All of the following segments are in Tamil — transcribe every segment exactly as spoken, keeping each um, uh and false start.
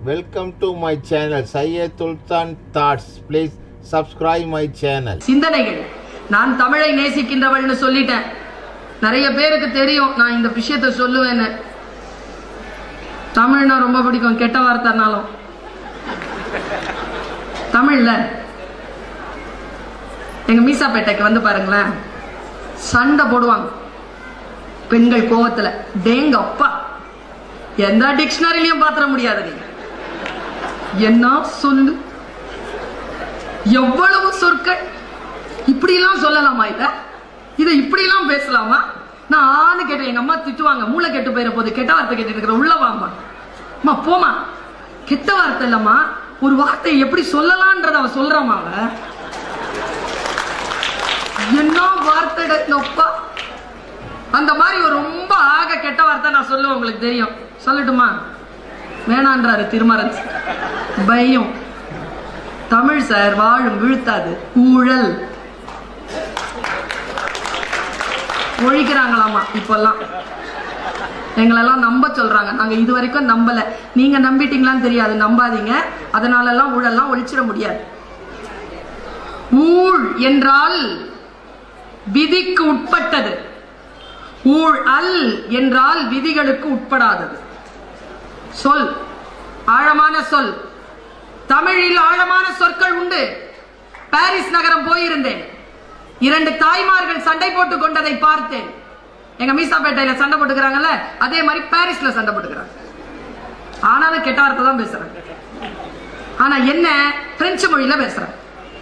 Welcome to my channel Syed Sultan Thoughts. Please subscribe my channel. சிந்தனைகள். நான் தமிழை நேசிக்கின்றவள்னு சொல்லிட்டேன். நிறைய பேருக்கு தெரியும் நான் இந்த விஷயத்தை சொல்லுவேன்னு. தமிழ்னா ரொம்ப பிடிக்கும், கெட்ட வார்த்தைனாலும். தமிழ்ல எங்க மீசாப்பேட்டைக்கு வந்து பாருங்களேன், சண்டை போடுவாங்க பெண்கள் கோவத்துல. டேங்க அப்பா, எந்த டிக்ஷனரிலையும் பாத்திர முடியாது. நீங்க என்ன சொல்லு, எவ்வளவு சொற்கள், இப்படி எல்லாம் சொல்லலாமா? இல்ல இதை இப்படி எல்லாம் பேசலாமா? நான் ஆணு கேட்டேன். எங்க அம்மா திட்டுவாங்க, மூளை கெட்டு போயிட போது, கெட்ட வார்த்தை கேட்டு இருக்கிற, உள்ள வாமா அம்மா போமா, கெட்ட வார்த்தை இல்லம்மா, ஒரு வார்த்தை எப்படி சொல்லலாம்ன்றத அவ சொல்றாமா. அவ என்ன வார்த்தை அப்பா, அந்த மாதிரி ஒரு ரொம்ப ஆக கெட்ட வார்த்தை நான் சொல்லுவேன். உங்களுக்கு தெரியும், சொல்லட்டுமா? வேணான்றாரு திருமரன். பயம். தமிழ் சார் வாழும் வீழ்த்தாது, ஊழல் ஒழிக்கிறாங்களாமா இப்பெல்லாம். எங்களெல்லாம் நம்ப சொல்றாங்க, நாங்க இது வரைக்கும் நம்பல. நீங்க நம்பிட்டீங்களான்னு தெரியாது, நம்பாதீங்க. அதனால எல்லாம் ஊழல்லாம் ஒழிச்சிட முடியாது. ஊழ் என்றால் விதிக்கு உட்பட்டது, ஊழ் அல் என்றால் விதிகளுக்கு உட்படாதது. சொல் ஆழமான சொல். தமிழில் ஆழமான சொற்கள் உண்டு. பாரிஸ் நகரம் போயிருந்தேன். இரண்டு தாய்மார்கள் சண்டை போட்டுக் கொண்டதை பார்த்தேன். எங்க மீசாப்பேட்டையில சண்டை போட்டுக்கிறாங்கல்ல, அதே மாதிரி பாரிஸ்ல சண்டை போட்டுக்கிறாங்க. ஆனாலும் கெட்ட வார்த்தை தான் பேசுறாங்க. ஆனா என்ன, பிரெஞ்சு மொழியில பேசுறாங்க.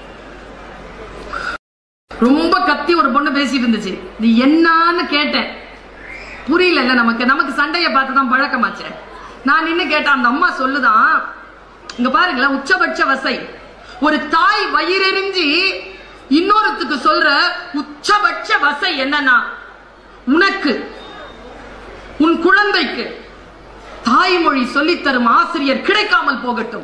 ரொம்ப கத்தி ஒரு பொண்ணு பேசிட்டு இருந்துச்சு. நீ என்னன்னு கேட்டேன், புரியல. இல்ல நமக்கு நமக்கு சண்டையை பார்த்துதான் பழக்கமாச்சு. நான் நின்னு கேட்டேன். அந்த அம்மா சொல்லுதான், இங்க பாருங்களேன், உச்சபட்ச வசை. ஒரு தாய் வயிறெறிஞ்சி இன்னொருத்துக்கு சொல்ற உச்சபட்ச வசை என்னன்னா, உனக்கு உன் குழந்தைக்கு தாய்மொழி சொல்லித்தரும் ஆசிரியர் கிடைக்காமல் போகட்டும்.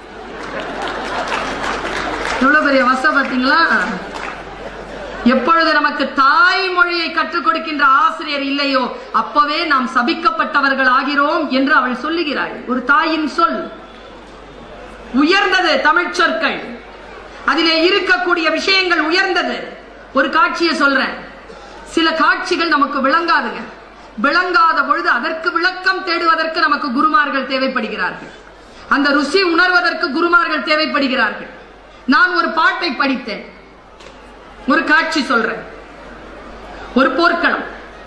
எவ்வளவு பெரிய வசை பார்த்தீங்களா? எப்பொழுது நமக்கு தாய்மொழியை கற்றுக் கொடுக்கின்ற ஆசிரியர் இல்லையோ அப்பவே நாம் சபிக்கப்பட்டவர்கள் ஆகிறோம் என்று அவள் சொல்லுகிறாள். ஒரு தாயின் சொல் உயர்ந்தது. தமிழ் சொற்கள், அதிலே இருக்கக்கூடிய விஷயங்கள் உயர்ந்தது. ஒரு காட்சியை சொல்றேன். சில காட்சிகள் நமக்கு விளங்காதுங்க. விளங்காத பொழுது அதற்கு விளக்கம் தேடுவதற்கு நமக்கு குருமார்கள் தேவைப்படுகிறார்கள். அந்த ருசி உணர்வதற்கு குருமார்கள் தேவைப்படுகிறார்கள். நான் ஒரு பாட்டை படித்தேன், ஒரு காட்சி சொல்றேன். ஒரு போர்க்களம்,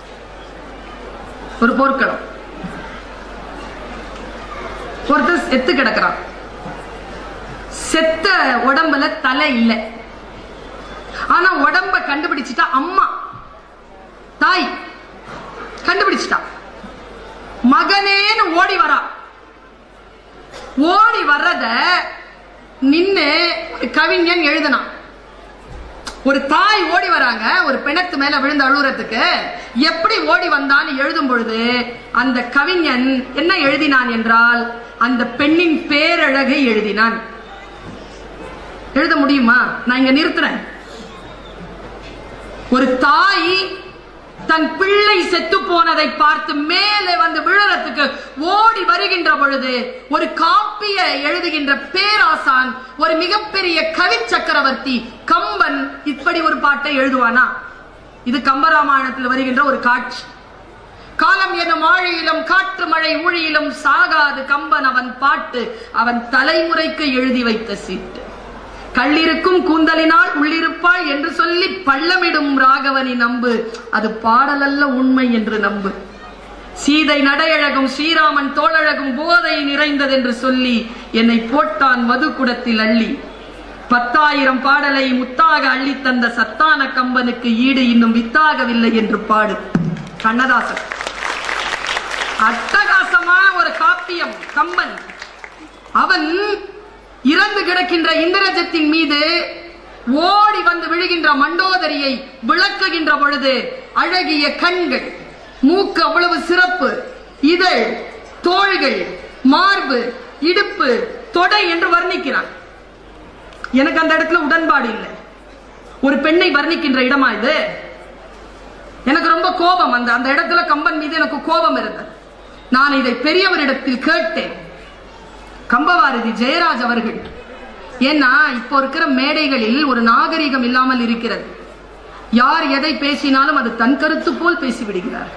ஒரு போர்க்களம். ஒருத்தர் செத்து கிடக்கிறான். செத்த உடம்புல தலை இல்லை. ஆனா உடம்ப கண்டுபிடிச்சிட்டா அம்மா, தாய் கண்டுபிடிச்சிட்டா. மகனேன்னு ஓடி வரா. ஓடி வர்றத நின்னு கவிஞன் எழுதினான். ஒரு தாய் ஓடி வராங்க, ஒரு பிணத்து மேல விழுந்து அழுறதுக்கு. எப்படி ஓடி வந்தான்னு எழுதும் பொழுது அந்த கவிஞன் என்ன எழுதினான் என்றால், அந்த பெண்ணின் பேரழகை எழுதினான். எழுத முடியுமா? நான் இங்க நிறுத்துறேன். ஒரு தாய் தன் பிள்ளை செத்து போனதை பார்த்து மேலே வந்து விழுறதுக்கு ஓடி வருகின்ற பொழுது, ஒரு காப்பிய எழுதுகின்ற பேராசான், ஒரு மிகப்பெரிய கவி சக்கரவர்த்தி கம்பன் இப்படி ஒரு பாட்டை எழுதுவானா? இது கம்பராமாயணத்தில் வருகின்ற ஒரு காட்சி. காலம் எனும் ஆழியிலும் காற்று மழை ஊழியிலும் சாகாது கம்பன் அவன் பாட்டு, அவன் தலைமுறைக்கு எழுதி வைத்த சீட்டு. கள்ளிருக்கும் கூந்தலினால் உள்ளிருப்பாள் என்று சொல்லி பள்ளமிடும் ராகவனி நம்பு, அது பாடலல்ல உண்மை என்று நம்பு. சீதை நடையழகும் ஸ்ரீராமன் தோளழகும் போதை நிறைந்தது என்று சொல்லி என்னை போட்டான் மதுக்குடத்தில் அள்ளி. பத்தாயிரம் பாடலை முத்தாக அள்ளி தந்த சத்தான கம்பனுக்கு ஈடு இன்னும் வித்தாகவில்லை என்று பாடு. கண்ணதாசன். அட்டகாசமான ஒரு காப்பியம் கம்பன். அவன் இறந்து கிடக்கின்ற இந்திரஜத்தின் மீது ஓடி வந்து விழுகின்ற மண்டோதரியை விளக்குகின்ற பொழுது அழகிய கண்கள், மூக்கு அவ்வளவு சிறப்பு, இதழ், தோள்கள், மார்பு, இடுப்பு, தொடை என்று வர்ணிக்கிறான். எனக்கு அந்த இடத்துல உடன்பாடு இல்லை. ஒரு பெண்ணை வர்ணிக்கின்ற இடமா இது? எனக்கு ரொம்ப கோபம். அந்த அந்த இடத்துல கம்பன் மீது எனக்கு கோபம் இருந்தது. நான் இதை பெரியவரிடத்தில் கேட்டேன். கம்பவாரதி ஜெயராஜ் அவர்கள். ஏன்னா இப்போ இருக்கிற மேடைகளில் ஒரு நாகரிகம் இல்லாமல் இருக்கிறது. யார் எதை பேசினாலும் அது தன் கருத்து போல் பேசிவிடுகிறார்.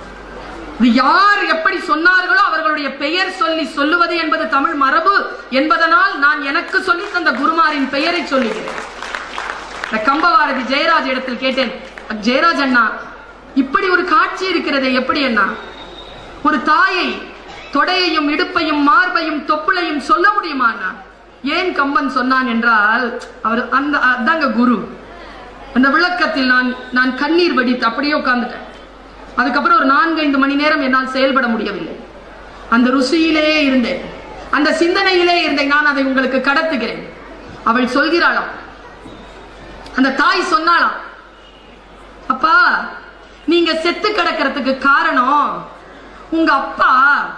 யார் எப்படி சொன்னார்களோ அவர்களுடைய பெயர் சொல்லி சொல்லுவது என்பது தமிழ் மரபு என்பதனால் நான் எனக்கு சொல்லி தந்த குருமாரின் பெயரை சொல்லுகிறேன். கம்பவாரதி ஜெயராஜ் இடத்தில் கேட்டேன், ஜெயராஜ் அண்ணா இப்படி ஒரு காட்சி இருக்கிறது எப்படி அண்ணா? ஒரு தாயை தொடையையும் இடுப்பையும் மார்பையும் தொப்புளையும் சொல்ல முடியுமா அண்ணா? ஏன் கம்பன் சொன்னான் என்றால் அவர் அந்த அதாங்க குரு. அந்த விளக்கத்தில் நான் நான் கண்ணீர் வடித்து அப்படியே உட்கார்ந்துட்டேன். அதுக்கப்புறம் ஒரு நான்கு ஐந்து மணி நேரம் என்னால் செயல்பட முடியவில்லை. அந்த ருசியிலே இருந்தேன், அந்த சிந்தனையிலே இருந்தேன். நான் அதை உங்களுக்கு கடத்துகிறேன். அவள் சொல்கிறாளாம், அந்த தாய் சொன்னாளாம், அப்பா நீங்க செத்து கிடக்கிறதுக்கு காரணம் உங்க அப்பா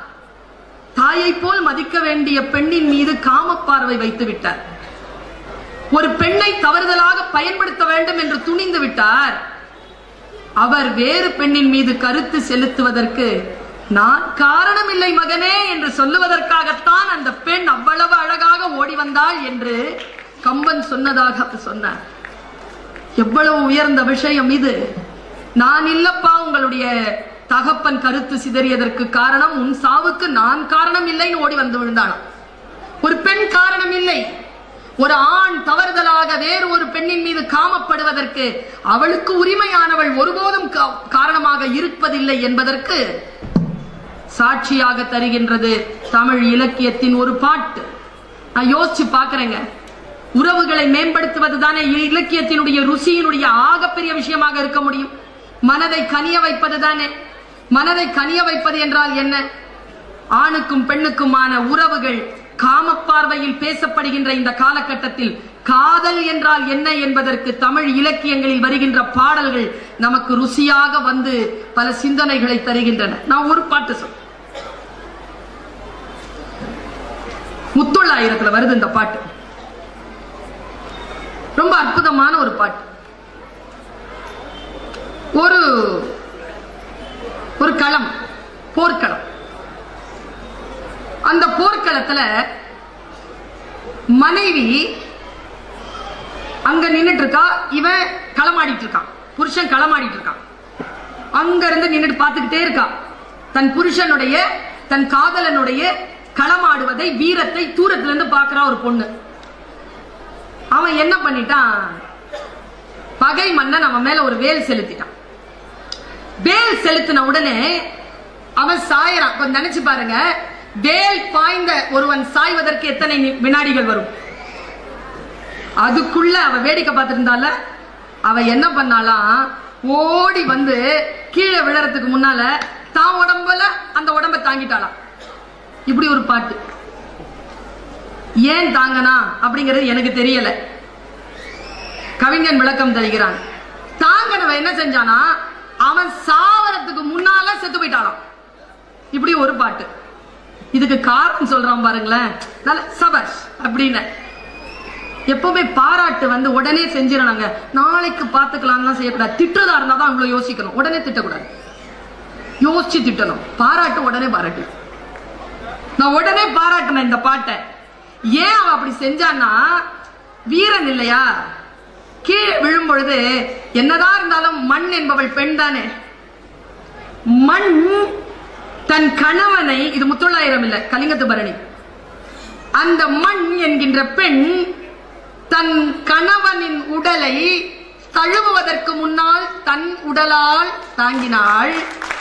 தாயை போல் மதிக்க வேண்டிய பெண்ணின் மீது காமப்பார்வை வைத்து விட்டார். ஒரு பெண்ணை தவறுதலாக பயன்படுத்த வேண்டும் என்று துணிந்து விட்டார். அவர் வேறு பெண்ணின் மீது கருத்து செலுத்துவதற்கு நான் காரணம் இல்லை மகனே என்று சொல்லுவதற்காகத்தான் அந்த பெண் அவ்வளவு அழகாக ஓடி வந்தாள் என்று கம்பன் சொன்னதாக சொன்னார். எவ்வளவு உயர்ந்த விஷயம் இது! நான் இல்லப்பா உங்களுடைய தகப்பன் கருத்து சிதறியதற்கு காரணம், உன் சாவுக்கு நான் காரணம் இல்லைன்னு ஓடி வந்து விழுந்தாளாம். ஒரு பெண் காரணம் இல்லை. ஒரு ஆண் தவறுதலாக வேறு ஒரு பெண்ணின் மீது காமப்படுவதற்கு அவளுக்கு உரிமையானவள் ஒருபோதும் காரணமாக இருப்பதில்லை என்பதற்கு சாட்சியாக தருகின்றது தமிழ் இலக்கியத்தின் ஒரு பாட்டு. நான் யோசிச்சு பாக்குறேங்க, உறவுகளை மேம்படுத்துவது தானே இலக்கியத்தினுடைய ருசியினுடைய ஆகப்பெரிய விஷயமாக இருக்க முடியும். மனதை கனிய வைப்பது தானே. மனதை கனிய வைப்பது என்றால் என்ன? ஆணுக்கும் பெண்ணுக்குமான உறவுகள் காமப்பார்வையில் பேசப்படுகின்ற இந்த காலகட்டத்தில் காதல் என்றால் என்ன என்பதற்கு தமிழ் இலக்கியங்களில் வருகின்ற பாடல்கள் நமக்கு ருசியாக வந்து பல சிந்தனைகளை தருகின்றன. நான் ஒரு பாட்டு சொல், முத்தொள்ளாயிரத்துல வருது இந்த பாட்டு. ரொம்ப அற்புதமான ஒரு பாட்டு. ஒரு ஒரு களம், போர்க்களம். அந்த போர்க்களத்துல மனைவி அங்க நின்னுட்டு இருக்கா, இவன் களமாடிட்டு இருக்கான், புருஷன் களமாடிட்டு இருக்கான். அங்க இருந்து நின்னுட்டு பார்த்துக்கிட்டே இருக்கா தன் புருஷனுடைய தன் காதலனுடைய களமாடுவதை, வீரத்தை தூரத்துல இருந்து பார்க்கிறா ஒரு பொண்ணு. அவன் என்ன பண்ணிட்டான், பகை மன்னன் அவன் மேல ஒரு வேல் செலுத்திட்டான். வேல் செலுத்தின உடனே அவன் சாயறான். கொஞ்சம் நினைச்சு பாருங்க, வேல் பாய்ந்த ஒருவன் சாய்வதற்கு எத்தனை வினாடிகள் வரும்? அதுக்குள்ள அவ வேடிக்கை பார்த்திருந்தால அவ என்ன பண்ணாலாம், ஓடி வந்து கீழே விழறதுக்கு முன்னால தான் உடம்புல அந்த உடம்ப தாங்கிட்டாளாம். இப்படி ஒரு பாட்டு. ஏன் தாங்கனா அப்படிங்கிறது எனக்கு தெரியல. கவிஞன் விளக்கம் தருகிறான். தாங்கனவன் என்ன செஞ்சானா, அவன் சாவரத்துக்கு முன்னால செத்து போயிட்டாளாம். இப்படி ஒரு பாட்டு. இதுக்கு காரணம் சொல்றான் பாருங்களேன், நல்ல சபஷ் அப்படின்னு. எப்பவுமே பாராட்டு வந்து உடனே செஞ்சிடறாங்க, நாளைக்கு பார்த்துக்கலாம் செய்யக்கூடாது. திட்டுறதா இருந்தா தான் அவ்வளவு யோசிக்கணும், உடனே திட்டக்கூடாது, யோசிச்சு திட்டணும். பாராட்டு உடனே பாராட்டு. நான் உடனே பாராட்டினேன் இந்த பாட்டை. ஏன் அவன் அப்படி செஞ்சான்னா, வீரன் இல்லையா, கீழே விழும் பொழுது என்னதான் இருந்தாலும் மண் என்பவள் பெண் தானே. மண் தன் கணவனை, இது முத்தொள்ளாயிரம் இல்ல கலிங்கத்து பரணி, அந்த மண் என்கின்ற பெண் தன் கணவனின் உடலை தழுவுவதற்கு முன்னால் தன் உடலால் தாங்கினாள்.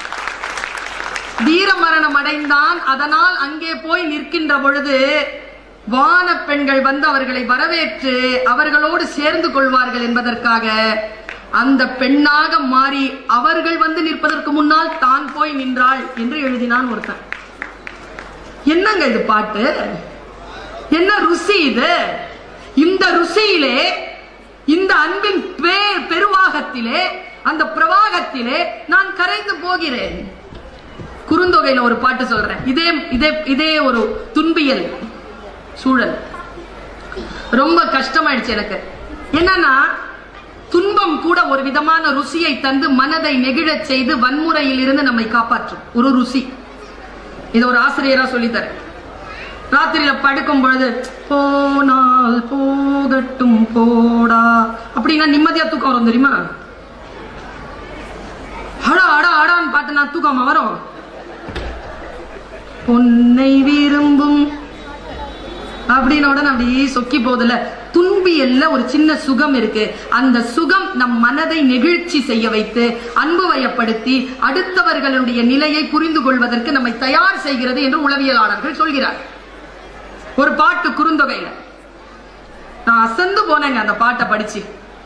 வீரமரணம் அடைந்தான். அதனால் அங்கே போய் நிற்கின்ற பொழுது வான பெண்கள் வந்து அவர்களை வரவேற்று அவர்களோடு சேர்ந்து கொள்வார்கள் என்பதற்காக அந்த பெண்ணாக மாறி அவர்கள் வந்து நிற்பதற்கு முன்னால் தான் போய் நின்றாள் என்று எழுதினான் ஒருத்தன். என்னங்க இது பாட்டு? என்ன ருசி இது? இந்த ருசியிலே, இந்த அன்பின் பெருவாகத்திலே, அந்த பிரவாகத்திலே நான் கரைந்து போகிறேன். குறுந்தொகையில ஒரு பாட்டு சொல்றேன். இதே இதே இதே ஒரு துன்பியல் சூழல். ரொம்ப கஷ்டமாயிடுச்சு எனக்கு. என்னன்னா, துன்பம் கூட ஒரு விதமான ருசியை தந்து மனதை நெகிழச் செய்து வன்முறையில் இருந்து நம்மை காப்பாற்றும் ஒரு ருசி. இது ஒரு ஆசிரியரா சொல்லித்தர. ராத்திரியில படுக்கும் பொழுது போனால் போகட்டும் போடா அப்படின்னா நிம்மதியா தூக்கம் வரும் தெரியுமா? அடா அடா அடான்னு பாட்டு நான் தூக்கமா வரும். பொன்னை விரும்பும் அப்படின்னு உடனே அப்படி சொக்கி போதில்ல. துன்பியல்ல ஒரு சின்ன சுகம் இருக்கு. அந்த சுகம் நம் மனதை நெகிழ்ச்சி செய்ய வைத்து அன்பு வயப்படுத்தி அடுத்தவர்களுடைய நிலையை புரிந்து கொள்வதற்கு நம்மை தயார் செய்கிறது என்று உளவியலாளர்கள் சொல்கிறார். ஒரு பாட்டு குறுந்தொகையில நான் அசந்து போனேங்க அந்த பாட்டை படிச்சு.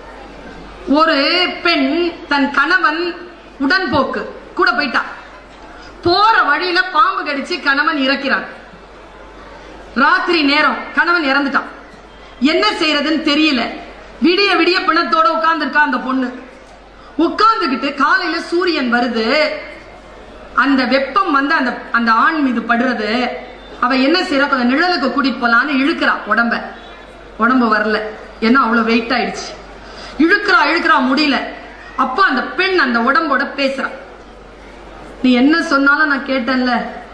ஒரு பெண் தன் கணவன் உடன்போக்கு கூட போயிட்டா. போற வழியில பாம்பு கடிச்சு கணவன் இறக்கிறான். ராத்திரி நேரம் கணவன் இறந்துட்டான். என்ன செய்யறதுன்னு தெரியல. விடிய விடிய பிணத்தோட உட்கார்ந்து இருக்கா அந்த பொண்ணு. உட்கார்ந்துகிட்டு காலையில சூரியன் வருது. அந்த வெப்பம் வந்து அந்த அந்த ஆண் மீது படுறது. அவ என்ன செய்யறா, கொஞ்சம் நிழலுக்கு கூட்டிட்டு போலான்னு இழுக்கிறா உடம்ப. உடம்பு வரல, ஏன்னா அவ்வளவு வெயிட் ஆயிடுச்சு. இழுக்கிறா இழுக்கிறா முடியல. அப்ப அந்த பெண் அந்த உடம்போட பேசுறா. நீ என்ன சொன்னாலும் நான் கேட்டேன்ல,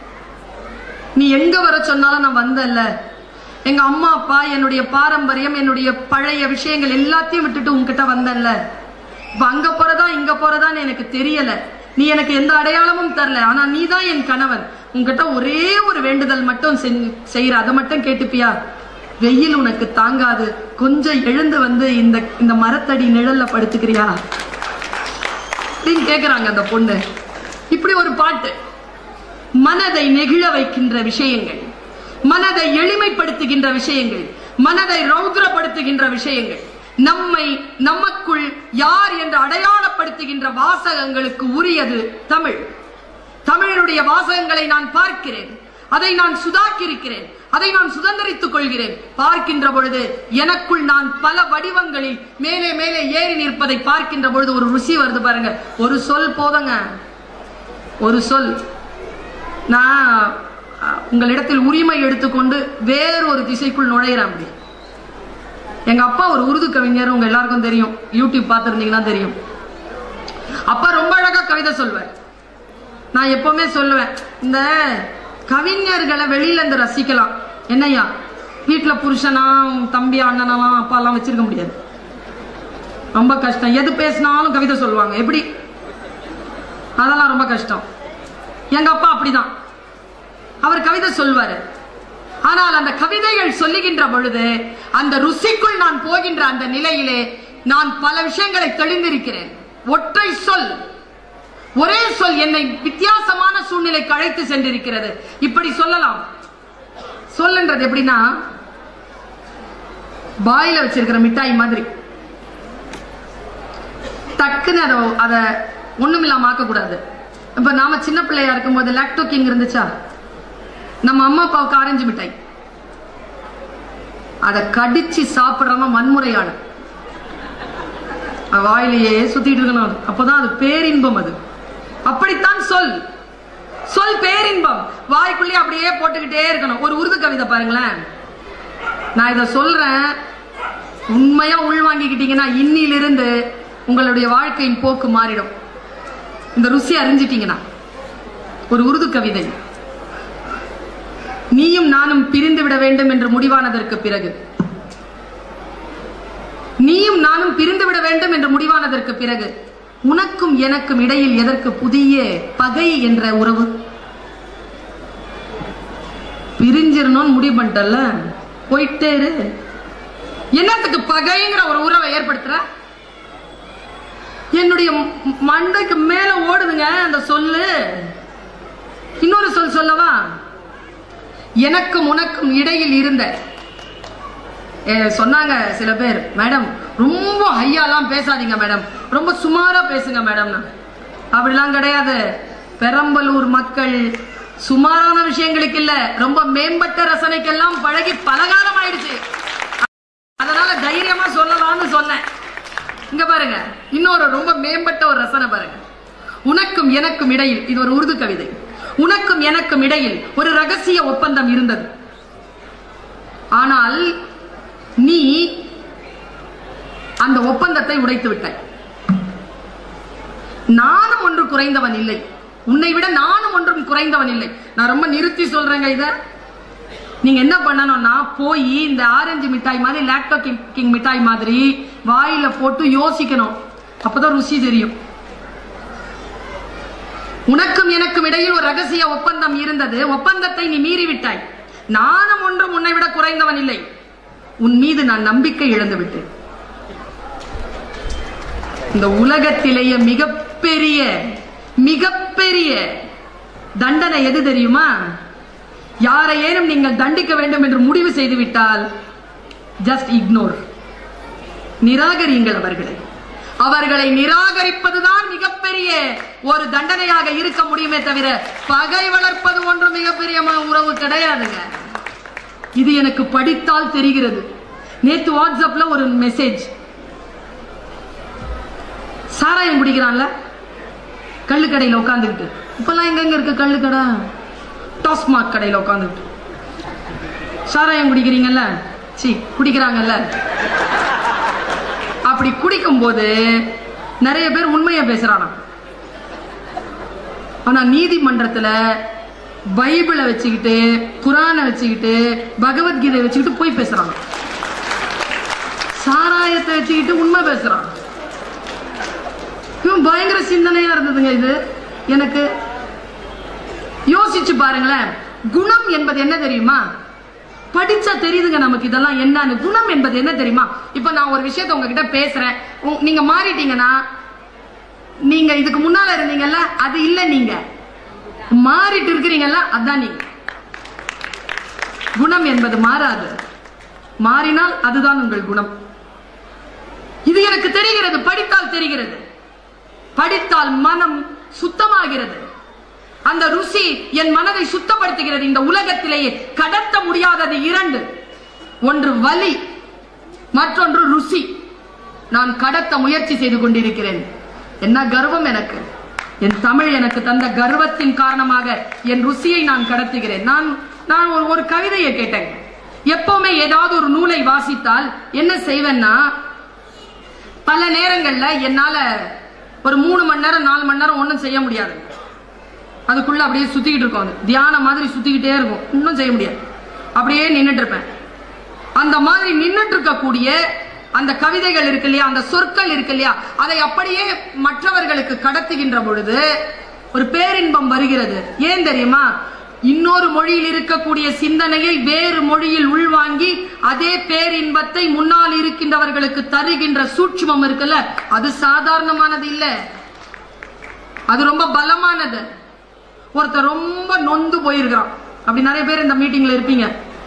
நீ எங்க வர சொன்னாலும் நான் வந்தேன்ல, எங்க அம்மா அப்பா என்னுடைய பாரம்பரியம் என்னுடைய பழைய விஷயங்கள் எல்லாத்தையும் விட்டுட்டு உன்கிட்ட வந்தேன்ல. இப்ப அங்க போறதா இங்க போறதான்னு எனக்கு தெரியல. நீ எனக்கு எந்த அடையாளமும் தரல. ஆனா நீ தான் என் கணவன். உன்கிட்ட ஒரே ஒரு வேண்டுதல் மட்டும் செய்யற, அதை மட்டும் கேட்டுப்பியா? வெயில் உனக்கு தாங்காது, கொஞ்சம் எழுந்து வந்து இந்த இந்த மரத்தடி நிழல்ல படுத்துக்கிறியா அப்படின்னு கேக்குறாங்க அந்த பொண்ணு. இப்படி ஒரு பாட்டு மனதை நெகிழ வைக்கின்ற விஷயங்கள், மனதை எளிமைப்படுத்துகின்ற விஷயங்கள், மனதை ரௌத்ரப்படுத்துகின்ற விஷயங்கள், நம்மை நமக்குள் யார் என்று அடையாளப்படுத்துகின்ற வாசகங்களுக்கு உரியது தமிழ். தமிழுடைய வாசகங்களை நான் பார்க்கிறேன், அதை நான் சுதாக்கியிருக்கிறேன், அதை நான் சுதந்திரித்துக் கொள்கிறேன். பார்க்கின்ற பொழுது எனக்குள் நான் பல வடிவங்களில் மேலே மேலே ஏறி நிற்பதை பார்க்கின்ற பொழுது ஒரு ருசி வருது பாருங்க. ஒரு சொல் போதுங்க, ஒரு சொல். நான் உங்களிடத்தில் உரிமை எடுத்துக்கொண்டு வேறொரு திசைக்குள் நுழையிறேன். எங்க அப்பா ஒரு உருது கவிஞர், உங்க எல்லாருக்கும் தெரியும், யூடியூப் பார்த்திருந்தீங்கன்னா தெரியும். அப்பா ரொம்ப அழகா கவிதை சொல்வார். நான் எப்பவுமே சொல்லுவேன், இந்த கவிஞர்களை வெளியில இருந்து ரசிக்கலாம், என்னையா வீட்டுல புருஷனா தம்பி அண்ணனெல்லாம் அப்பா எல்லாம் வச்சிருக்க முடியாது, ரொம்ப கஷ்டம். எது பேசினாலும் கவிதை சொல்லுவாங்க, எப்படி, அதெல்லாம் ரொம்ப கஷ்டம். எங்க அப்பா அப்படிதான், அவர் கவிதை சொல்வாரு. ஆனால் அந்த கவிதைகள் சொல்லுகின்ற பொழுது அந்த ருசிக்குள் நான் போகின்ற அந்த நிலையிலே நான் பல விஷயங்களை தெளிந்திருக்கிறேன். ஒற்றை சொல், ஒரே சொல் என்னை வித்தியாசமான சூழ்நிலைக்கு அழைத்து சென்றிருக்கிறது. இப்படி சொல்லலாம். சொல்லுன்றது எப்படின்னா, பாயில வச்சிருக்கிற மிட்டாய் மாதிரி டக்குன்னு அதை அதை ஒண்ணுமில்லாம ஆக்க கூடாது. இப்ப நாம சின்ன பிள்ளையா இருக்கும் போது லாக்டோ கிங் இருந்துச்சா, நம்ம அம்மா அப்பாவுக்கு ஆரஞ்சு மிட்டாய், அதை கடிச்சு சாப்பிடுறவன் வன்முறையான வாயிலேயே சுத்திட்டு இருக்கணும். அப்பதான் அது பேரின்பம். அது அப்படித்தான் சொல். சொல் பேரின்பம். வாய்க்குள்ளே அப்படியே போட்டுக்கிட்டே இருக்கணும். ஒரு உருது கவிதை பாருங்களேன். நான் இதை சொல்றேன், உண்மையா உள்வாங்கிக்கிட்டீங்கன்னா இன்னிலிருந்து உங்களுடைய வாழ்க்கையின் போக்கு மாறிடும். இந்த ருசி அறிஞ்சிட்டீங்கன்னா. ஒரு உருது கவிதை. நீயும் நானும் பிரிந்து விட வேண்டும் என்று முடிவானதற்கு பிறகு, நீயும் நானும் பிரிந்து விட வேண்டும் என்று முடிவானதற்கு பிறகு உனக்கும் எனக்கும் இடையில் எதற்கு புதிய பகை என்ற உறவு? பிரிஞ்சிடணும்னு முடிவு பண்ணிட்டல, போயிட்டே இரு. என்னத்துக்கு பகைங்கிற ஒரு உறவை ஏற்படுத்துற? என்னுடைய மண்டைக்கு மேல ஓடுதுங்க அந்த சொல்லு. இன்னொரு சொல் சொல்லவா? எனக்கும் உனக்கும் இடையில் இருந்த, சொன்னாங்க சில பேர், மேடம் ரொம்ப ஹையாலாம் பேசாதீங்க மேடம், ரொம்ப சுமாரா பேசுங்க மேடம். அப்படிலாம் கிடையாது. பெரம்பலூர் மக்கள் சுமாரான விஷயங்களுக்கு இல்ல, ரொம்ப மேம்பட்ட ரசனைக்கெல்லாம் பழகி பலகாலம் ஆயிடுச்சு. அதனால தைரியமா சொல்லலாம்னு சொன்னேன். இங்க பாருங்க, இன்னொரு ரொம்ப மேம்பட்ட ஒரு ரசனை பாருங்க. உனக்கும் எனக்கும் இடையில், இது ஒரு உருது கவிதை. உனக்கும் எனக்கும் இடையில் ஒரு ரகசிய ஒப்பந்தம் இருந்தது. ஆனால் நீ அந்த ஒப்பந்தத்தை உடைத்து விட்டாய். நானும் ஒன்று குறைந்தவன் இல்லை, உன்னை விட நானும் ஒன்றும் குறைந்தவன் இல்லை. நான் ரொம்ப நிறுத்தி சொல்றேங்க. இத நீங்க என்ன பண்ணணும்னா போய் இந்த ஆரஞ்சு மிட்டாய் மாதிரி லாக்டோ கிங் மிட்டாய் மாதிரி வாயில போட்டு யோசிக்கணும். அப்பதான் ருசி தெரியும். உனக்கும் எனக்கும் இடையில் ஒரு ரகசிய ஒப்பந்தம் இருந்தது. ஒப்பந்தத்தை நீ மீறிவிட்டாய். நானும் ஒன்றும் உன்னை விட குறைந்தவன் இல்லை. உன் மீது நான் நம்பிக்கை இழந்து விட்டேன். இந்த உலகத்திலேயே மிகப்பெரிய மிகப்பெரிய தண்டனை எது தெரியுமா? யாரையேனும் நீங்கள் தண்டிக்க வேண்டும் என்று முடிவு செய்து விட்டால் ஜஸ்ட் இக்னோர், நிராகரியுங்கள் அவர்களை. அவர்களை நிராகரிப்பதுதான் மிகப்பெரிய ஒரு தண்டனையாக இருக்க முடியுமே தவிர பகை வளர்ப்பது ஒன்று மிகப்பெரிய உறவு கிடையாதுங்க. இது எனக்கு படித்தால் தெரிகிறது. நேத்து வாட்ஸ்அப்ல ஒரு மெசேஜ், சாராயம் குடிக்கிறான்ல கள்ளுக்கடையில் உட்காந்துக்கிட்டு. இப்பெல்லாம் எங்க இருக்கு கள்ளுக்கடை? டாஸ்மாக் கடையில் உட்காந்துக்கிட்டு சாராயம் குடிக்கிறீங்கல்ல, சி குடிக்கிறாங்கல்ல. அப்படி குடிக்கும் போது நிறைய பேர் உண்மையை பேசுறானா. ஆனா நீதிமன்றத்துல பைபிளை வச்சுக்கிட்டு, குரானை வச்சுக்கிட்டு, பகவத்கீதை வச்சுக்கிட்டு போய் பேசுறாங்க. சாராயத்தை வச்சுக்கிட்டு உண்மை பேசுறான். பயங்கர சிந்தனையா இருந்ததுங்க இது எனக்கு. யோசிச்சு பாருங்களேன். குணம் என்பது என்ன தெரியுமா? படிச்சா தெரியுதுங்க நமக்கு இதெல்லாம் என்னன்னு. குணம் என்பது என்ன தெரியுமா? இப்ப நான் ஒரு விஷயத்தை உங்ககிட்ட பேசுறேன், நீங்க மாறிட்டீங்கன்னா, நீங்க இதுக்கு முன்னால இருந்தீங்கல்ல அது இல்ல, நீங்க மாறிட்டு இருக்கிறீங்கல்ல அதான் நீங்க. குணம் என்பது மாறாது. மாறினால் அதுதான் உங்கள் குணம். இது எனக்கு தெரிகிறது. படித்தால் தெரிகிறது. படித்தால் மனம் சுத்தமாகிறது. அந்த ருசி என் மனதை சுத்தப்படுத்துகிறது. இந்த உலகத்திலேயே கடத்த முடியாதது இரண்டு, ஒன்று வலி, மற்றொன்று ருசி. நான் கடத்த முயற்சி செய்து கொண்டிருக்கிறேன். என்ன கர்வம் எனக்கு! என் தமிழ் எனக்கு தந்த கர்வத்தின் காரணமாக என் ருசியை நான் கடத்துகிறேன். நான் நான் ஒரு கவிதையை கேட்டேன். எப்பவுமே ஏதாவது ஒரு நூலை வாசித்தால் என்ன செய்வேன்னா, பல நேரங்கள்ல என்னால ஒரு மூணு மணி நேரம் நாலு மணி நேரம் ஒன்றும் செய்ய முடியாது. அதுக்குள்ள அப்படியே சுத்திக்கிட்டு இருக்கும். அது தியானம் மாதிரி சுத்திக்கிட்டே இருக்கும். இன்னும் செய்ய முடியாது. அப்படியே நின்றுட்டு இருப்பேன். அந்த மாதிரி நின்றுட்டு இருக்கக்கூடிய அந்த கவிதைகள் இருக்கு இல்லையா, அந்த சொற்கள் இருக்கு இல்லையா, அதை அப்படியே மற்றவர்களுக்கு கடத்துகின்ற பொழுது ஒரு பேரின்பம் வருகிறது. ஏன் தெரியுமா? இன்னொரு மொழியில் இருக்கக்கூடிய சிந்தனையை வேறு மொழியில் உள்வாங்கி அதே பேரின்பத்தை முன்னால் இருக்கின்றவர்களுக்கு தருகின்ற சூட்சுமம் இருக்குல்ல, அது சாதாரணமானது இல்ல, அது ரொம்ப பலமானது. ஒருத்தர் ரொம்ப நொந்து போயிருக்கிறான். அப்படி நிறைய பேர் இந்த மீட்டிங்ல இருப்பீங்க.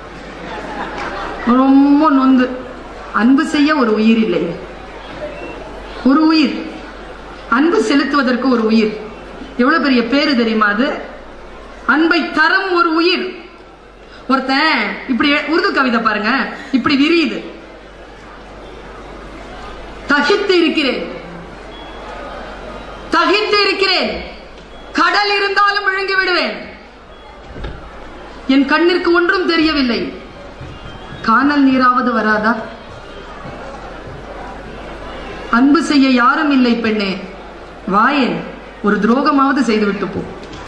ரொம்ப நொந்து, அன்பு செய்ய ஒரு உயிர் இல்லையே, ஒரு உயிர், அன்பு செலுத்துவதற்கு ஒரு உயிர். எவ்வளவு பெரிய பேரு தெரியுமா அது? அன்பை தரும் ஒரு உயிர். ஒருத்தன் இப்படி உருது கவிதை பாருங்க, இப்படி விரியுது. தகித்து இருக்கிறேன், தகித்து இருக்கிறேன், கடல் இருந்தாலும் விழுங்கி விடுவேன். என் கண்ணிற்கு ஒன்றும் தெரியவில்லை, காணல் நீராவது வராதா? அன்பு செய்ய யாரும் இல்லை பெண்ணே, வாயேன் ஒரு துரோகமாவது செய்துவிட்டு போ.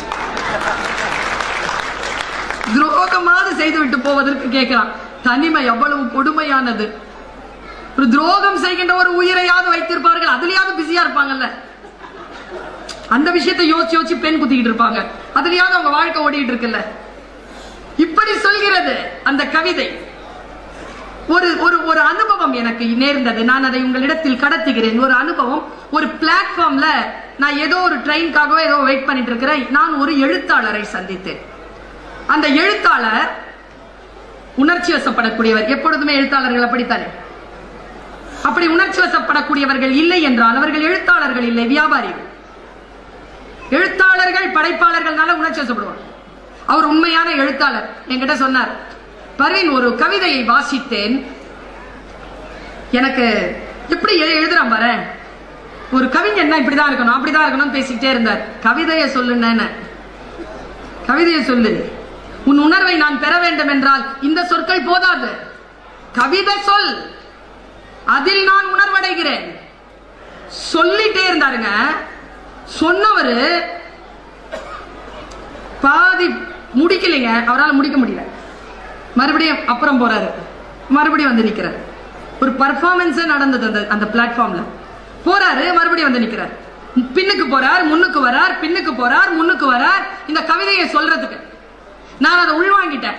துரோகமாவது செய்துவிட்டு போவதற்கு கேட்கிறான். தனிமை எவ்வளவு கொடுமையானது. ஒரு துரோகம் செய்கின்ற ஒரு உயிரையாவது வைத்திருப்பார்கள், அதுலயாவது பிஸியா இருப்பாங்கல்ல. அந்த விஷயத்தை யோசிச்சு யோசிச்சு பெண் குத்திக்கிட்டு இருப்பாங்க, அதுலயாவது அவங்க வாழ்க்கை ஓடிட்டு இருக்குல்ல. இப்படி சொல்கிறது அந்த கவிதை. ஒரு ஒரு ஒரு அனுபவம் எனக்கு நேர்ந்தது. நான் அதை உங்களிடத்தில் கடத்துகிறேன். ஒரு அனுபவம். ஒரு பிளாட்ஃபார்ம்ல நான் ஏதோ ஒரு ட்ரெயின்காகவோ ஏதோ வெயிட் பண்ணிட்டு இருக்கிறேன். நான் ஒரு எழுத்தாளரை சந்தித்தேன். அந்த எழுத்தாளர் உணர்ச்சி வசப்படக்கூடியவர். எப்பொழுதுமே எழுத்தாளர்கள் அப்படித்தானே. அப்படி உணர்ச்சி வசப்படக்கூடியவர்கள் இல்லை என்றால் அவர்கள் எழுத்தாளர்கள் இல்லை, வியாபாரிகள். எழுத்தாளர்கள் படைப்பாளர்கள்னால உணர்ச்சி வசப்படுவார். அவர் உண்மையான எழுத்தாளர். என்கிட்ட சொன்னார், பர்வீன் ஒரு கவிதையை வாசித்தேன், எனக்கு எப்படி எழுதுறான் பாரு, ஒரு கவிஞன்னா இப்படிதான் இருக்கணும் அப்படிதான் இருக்கணும் பேசிக்கிட்டே இருந்தார். கவிதையை சொல்லுன்னு, கவிதையை சொல்லு, உன் உணர்வை நான் பெற வேண்டும் என்றால் இந்த சொற்கள் போதாது, கவிதை சொல், அதில் நான் உணர்வடைகிறேன். சொல்லிட்டே இருந்தாருங்க. சொன்னவரு பாதி முடிக்கலைங்க, அவரால் முடிக்க முடியல. மறுபடியும் அப்புறம் போறாரு, மறுபடியும் வந்து நிக்கிறார். ஒரு பர்ஃபார்மன்ஸ் நடந்தது அந்த அந்த பிளாட்ஃபார்ம்ல. போறாரு, மறுபடியும் வந்து நிக்கிறார். பின்னுக்கு போறார், முன்னுக்கு வரார், பின்னுக்கு போறார், முன்னுக்கு வரார். இந்த கவிதையை சொல்றதுக்கு நான் அதை உள்வாங்கிட்டேன்.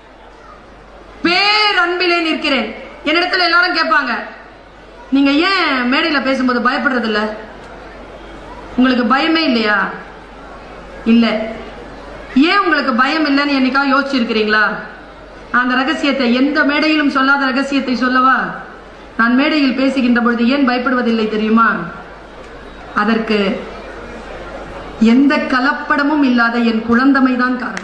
பேரன்பிலே நிற்கிறேன். என்னிடத்துல எல்லாரும் கேட்பாங்க, நீங்க ஏன் மேடையில பேசும்போது பயப்படுறது இல்ல? உங்களுக்கு பயமே இல்லையா? இல்ல. ஏன் உங்களுக்கு பயம் இல்லைன்னு என்னைக்கா யோசிச்சிருக்கிறீங்களா? அந்த ரகசியத்தை, எந்த மேடையிலும் சொல்லாத ரகசியத்தை சொல்லவா? நான் மேடையில் பேசுகின்ற பொழுது ஏன் பயப்படுவதில்லை தெரியுமா? அதற்கு எந்த கலப்படமும் இல்லாத என் குழந்தமைதான் காரணம்.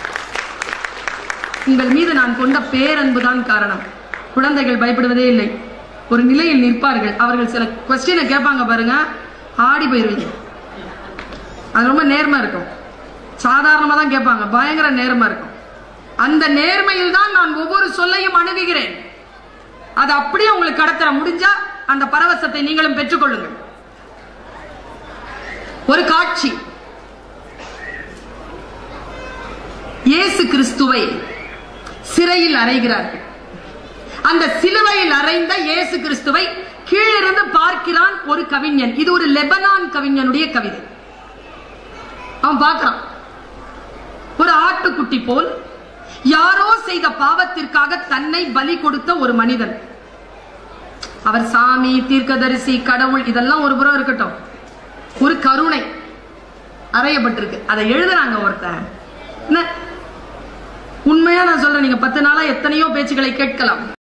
உங்கள் மீது நான் கொண்ட பேரன்புதான் காரணம். குழந்தைகள் பயப்படுவதே இல்லை. ஒரு நிலையில் நிற்பார்கள். அவர்கள் சில கொஸ்டினை கேட்பாங்க பாருங்க, ஆடி போயிருவீங்க. அது ரொம்ப நேர்மை இருக்கும். சாதாரணமா தான் கேட்பாங்க, பயங்கர நேர்மை இருக்கும். அந்த நேர்மையில் தான் நான் ஒவ்வொரு சொல்லையும் அணுகுகிறேன். அது அப்படியே உங்களுக்கு கடத்தர முடிஞ்சா அந்த பரவசத்தை நீங்களும் பெற்றுக்கொள்ளுங்கள். ஒரு காட்சி, இயேசு கிறிஸ்துவை சிறையில் அறைகிறார்கள். அந்த சிலுவையில் அறைந்த இயேசு கிறிஸ்துவை கீழிருந்து பார்க்கிறான் ஒரு கவிஞன். இது ஒரு லெபனான் கவிஞனுடைய கவிதை. அவன் பார்க்கிறான், ஒரு ஆட்டுக்குட்டி போல் யாரோ செய்த பாவத்திற்காக தன்னை பலி கொடுத்த ஒரு மனிதன். அவர் சாமி, தீர்க்கதரிசி, கடவுள் இதெல்லாம் ஒரு புறம் இருக்கட்டும், ஒரு கருணை அறையப்பட்டிருக்கு. அதை எழுதுறாங்க ஒருத்தன். உண்மையா நான் சொல்றேன், நீங்க பத்து நாளா எத்தனையோ பேச்சுக்களை கேட்கலாம்.